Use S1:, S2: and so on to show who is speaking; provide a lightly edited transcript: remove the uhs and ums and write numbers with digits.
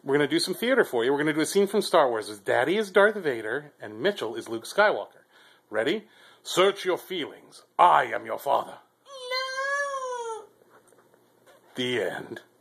S1: we're going to do some theater for you. We're going to do a scene from Star Wars. Daddy is Darth Vader, and Mitchell is Luke Skywalker. Ready? Search your feelings. I am your father.
S2: No!
S1: The end.